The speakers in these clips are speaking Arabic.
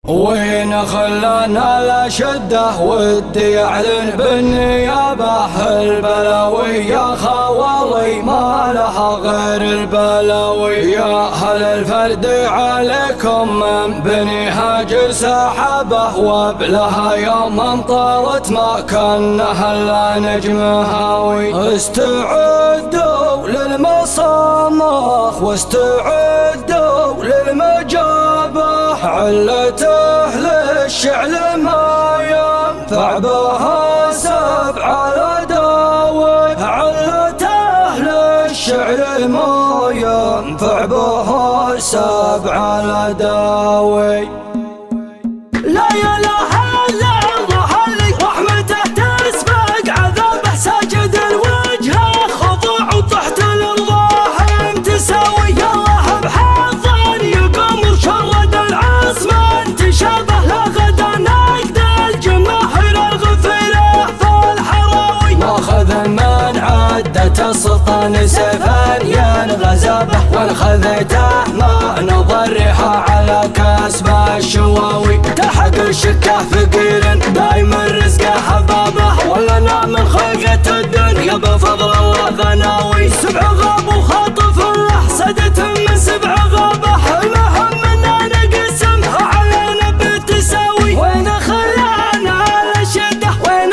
وين خلانا لا شده ودي اعلن بالنيابه البلاوي يا خوالي ما لها غير البلاوي. يا اهل الفرد عليكم من بني هاجر سحبه وبلها يوم طارت ما كانها الا نجم هاوي. استعدوا للمصامخ واستعدوا للمجابه علته للشعل ما ينفع بها سبع الأداوي. علته للشعل ما ينفع بها سبع الأداوي. لا إله إلا الله اللي رحمته تسبق عذابه ساجد الوجه خضوع وتحت الارض تساوي. يا الله بحظ يقوم شرد العصمان تشابه لا غدا نقد الجماهير الغفيره في الحراوي. ماخذ من عدة السلطان سيفا ينغزبه وان خذيته ما نضرها على كسب الشواوي. تحت الشكه فقير دايما رزقه حبابه ولنا من خلقة الدنيا بفضل الله غناوي. سبع غاب وخاطف الله سدته من سبع غابه المهم اننا نقسمها علينا بالتساوي. وين خلانا لشده وين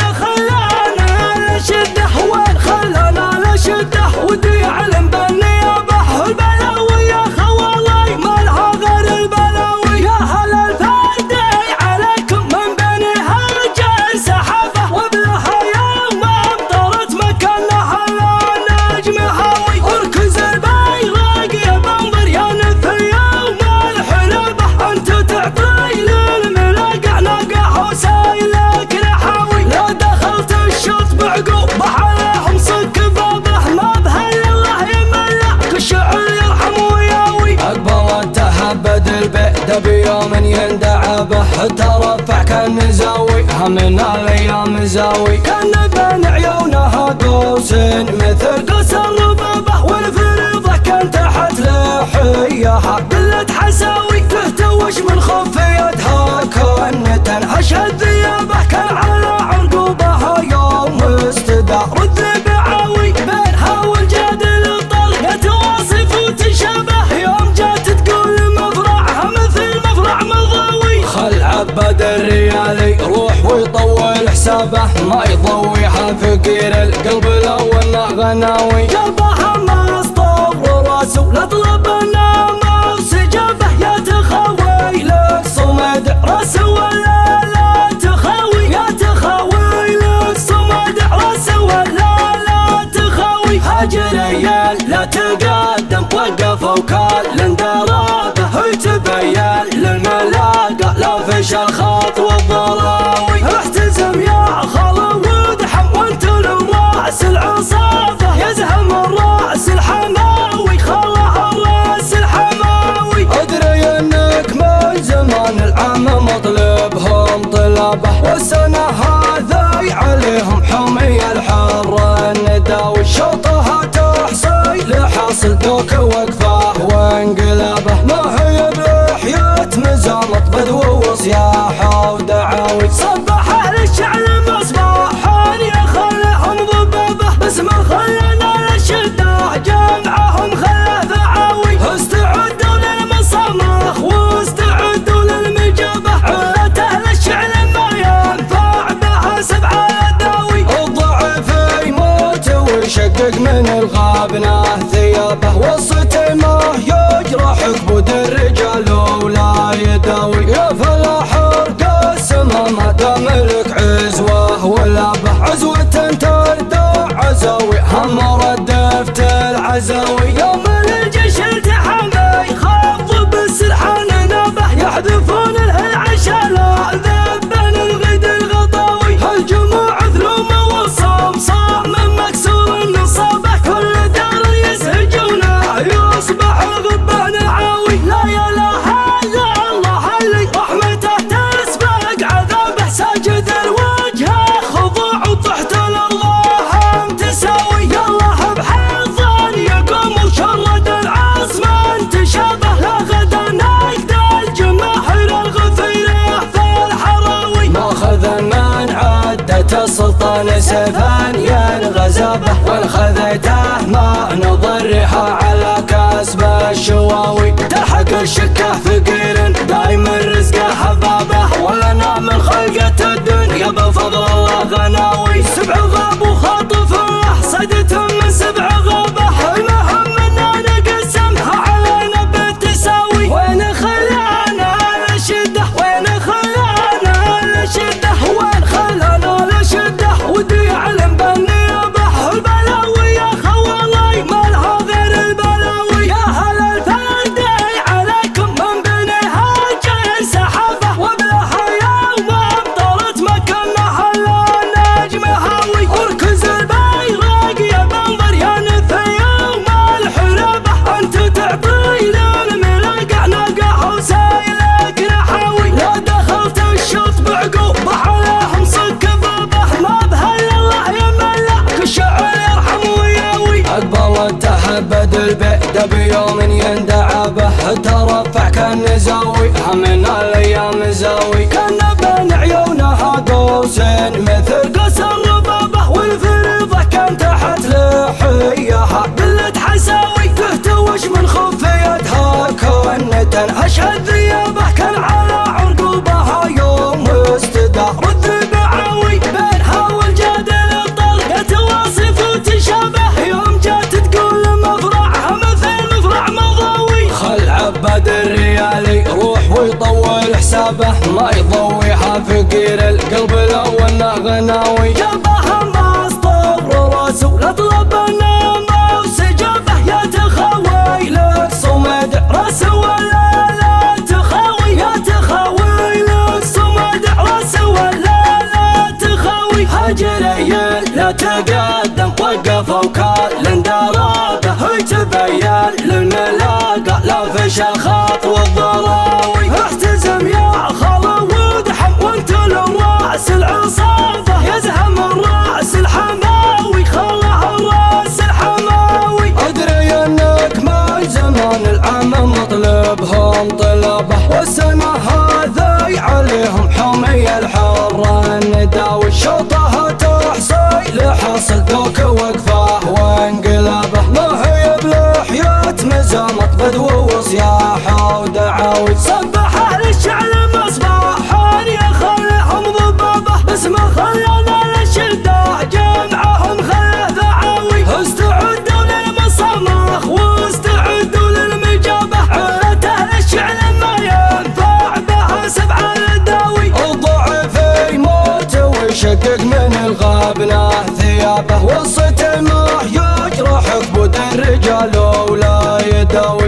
خلانا لشده وين خلانا لشده ودي يعلم بالنيابه البلاوي يا خوالي ما لها غير البلاوي. يا هل الفرد عليكم من بني هاجر سحبه وبلها يوم امطرت مكانها الا نجم هاوي. اركز البيرق يا بنظر يا نفي يوم الحلبه انت تعطي للملاقع ناقع وسايلك رحاوي. لا دخلت الشوط بعقوبه عليهم صك بابه ما بهل الله يملك الشعر يرحم وياوي. اقبل تهبد البئد بيوم يندعى به ترفع كان زاوي همنا الايام زاوي. كان بين عيونها قوس مثل قوس الربابه والفريضه كان تحت لحيها قله حساوي. تهتوش من خفيتها كان تنهش الذيابه كان على عرقوبها يوم استدار الذبعاوي. بينها والجادل الطلق تواصف وتشابه يوم جات تقول مفرعها مثل مفرع مضاوي. خل عبد الريالي روح ويطول حسابه ما يضويها فقير القلب لو انه غناوي. قلبها مسطور وراسه لا طلب ما وسجابه يا تخاوي لك صمد راسه ولا لا تخاوي. يا تخاوي لك صمد راسه ولا لا تخاوي. هاجريا لا تقدم وقف وكال اندرابه تبين للملاقى لا فشل الخط والضراوي. احتزم يا خلا ودحم وانت الراس العصابه يزهم الراس الحماوي خلاها الراس الحماوي. ادري انك من زمان العام مطلبهم طلبه والسنه هذا عليهم حمي الحر النداوي. شوطها تحصي لحاصل دوك وقفه وانقلابه ما هي بحياه مزامط بدو وصياحه الزمان سيفان ينغزى به، وان خذيته ما نظر ريحه على كسب الشواوي. تلحق الشكه فقير دايم رزقه حبابه، ولنا من خلقة الدنيا بفضل الله غناوي. 7 غاب وخاطف صيدتهم من 7 غابه، المهم اننا نقسمها علينا بالتساوي. وين خلانا لشده، وين خلانا لشده، وين خلانا لشده، ودي يعلم بالنيابه. البلاوي يا خوالي ما لها غير البلاوي. يا هل الفردي عليكم من بنيها جاي سحابه، وبلها يوم امطرت مكانها الا نجم هاوي. اركز البيرق يا منظر يا نثى يوم الحرابه، انت تعطي للملاقع نقع وسايلك نحاوي. لا دخلت الشوط بعقوبه عليهم صك بابه، ما بهل الله يملك الشعر يرحم وياوي. اقبل التهبد البئد بيوم يندعى به، ترفع كان زاوي من الايام زاوي. كان بين عيونها قوسين مثل قوس الربابه، والفريضه كان تحت لحيها قلة حساوي. تهتوش من خفيتها كنة اشهد ذيابه، كان على عرقوبها يوم استدار الذبعاوي. بينها والجادل الطلقه واصف وتشابه، يوم جات تقول مفرعها مثل مفرع مضاوي. خل عباد الريالي روح ويطول حسابه، ما يضويها فقير القلب لو انه غناوي. جابها مسطور راسه لطلب النوم وسجابه، يا تخاوي لك صمد راسه ولا لا تخاوي. يا تخاوي لك صمد راسه ولا لا تخاوي. هاجري لا تقدم وقفوا كل درابه، هي تبين للملاقى لا فشل خط والضراوي. احتزم يا خلا ودحم وانت الراس العصابه، يزهم الراس الحماوي خله الراس الحماوي. ادري انك من زمان العام مطلبهم طلبه، والسنه هذي عليهم حمي الحر النداوي. شوطها تحصي لحصل دوك وقفه وانقلابه، ما هي بلحية مزامط بدو وصياحه ودعاوي. صبح للشعر مصباح يا خليهم ضبابه، اسمه خلانا للشده جمعهم خله ذعاوي. استعدوا للمصامخ واستعدوا للمجابه، عيلته للشعر ما ينفع بها 7 الداوي. الضعف يموت ويشقق من الغابنه ثيابه، والصيت ما يجرح كبد الرجال ولا يداوي.